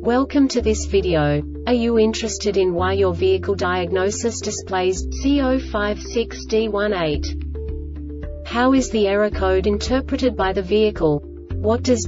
Welcome to this video. Are you interested in why your vehicle diagnosis displays C056D18? How is the error code interpreted by the vehicle? What does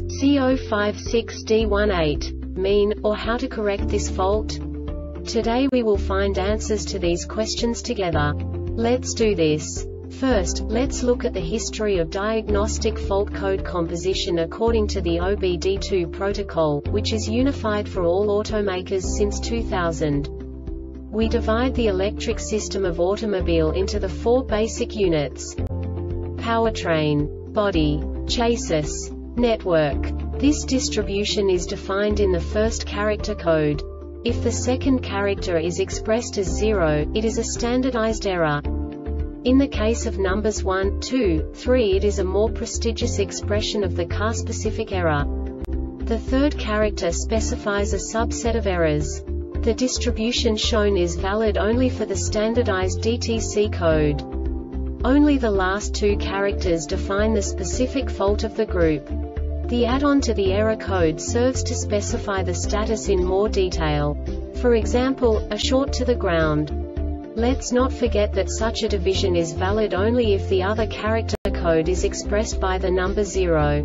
C056D18 mean, or how to correct this fault? Today we will find answers to these questions together. Let's do this. First, let's look at the history of diagnostic fault code composition according to the OBD2 protocol, which is unified for all automakers since 2000. We divide the electric system of automobile into the four basic units: powertrain, body, chassis, network. This distribution is defined in the first character code. If the second character is expressed as 0, it is a standardized error. In the case of numbers 1, 2, 3, it is a more prestigious expression of the car-specific error. The third character specifies a subset of errors. The distribution shown is valid only for the standardized DTC code. Only the last two characters define the specific fault of the group. The add-on to the error code serves to specify the status in more detail. For example, a short to the ground. Let's not forget that such a division is valid only if the other character code is expressed by the number 0.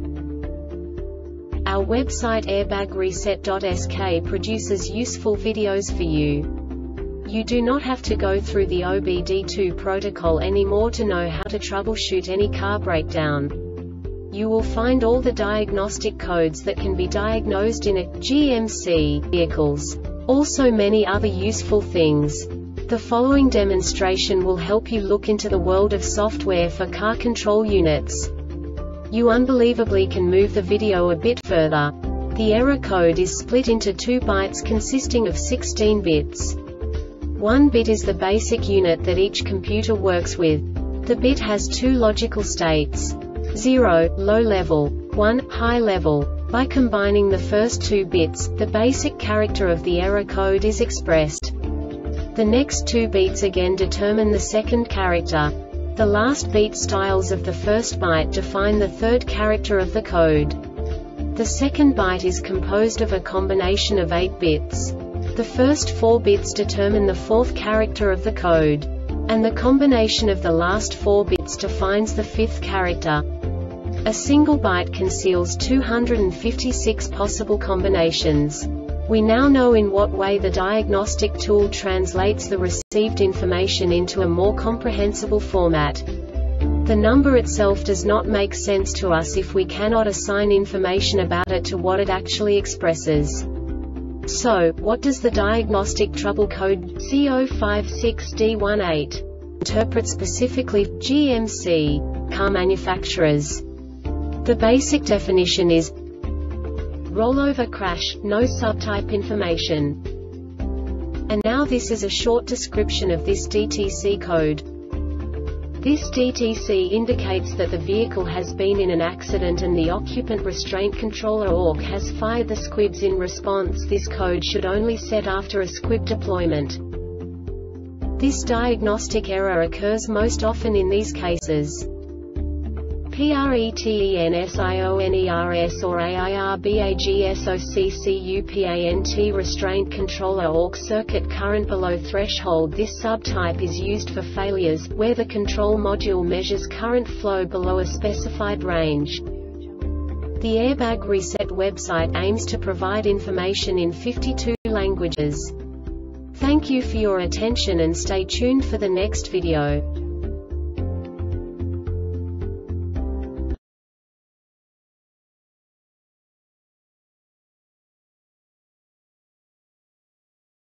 Our website airbagreset.sk produces useful videos for you. You do not have to go through the OBD2 protocol anymore to know how to troubleshoot any car breakdown. You will find all the diagnostic codes that can be diagnosed in a GMC vehicles. Also many other useful things. The following demonstration will help you look into the world of software for car control units. You unbelievably can move the video a bit further. The error code is split into 2 bytes consisting of 16 bits. 1 bit is the basic unit that each computer works with. The bit has 2 logical states: 0, low level, 1, high level. By combining the first 2 bits, the basic character of the error code is expressed. The next 2 beats again determine the second character. The last beat styles of the first byte define the third character of the code. The second byte is composed of a combination of 8 bits. The first 4 bits determine the fourth character of the code. And the combination of the last 4 bits defines the fifth character. A single byte conceals 256 possible combinations. We now know in what way the diagnostic tool translates the received information into a more comprehensible format. The number itself does not make sense to us if we cannot assign information about it to what it actually expresses. So, what does the diagnostic trouble code C056D18 interpret specifically for GMC car manufacturers? The basic definition is rollover crash, no subtype information. And now this is a short description of this DTC code. This DTC indicates that the vehicle has been in an accident and the occupant restraint controller ORC has fired the squibs in response. This code should only set after a squib deployment. This diagnostic error occurs most often in these cases: PRETENSIONERS or AIRBAGSOCCUPANT restraint controller ORC circuit current below threshold. This subtype is used for failures, where the control module measures current flow below a specified range. The Airbag Reset website aims to provide information in 52 languages. Thank you for your attention and stay tuned for the next video.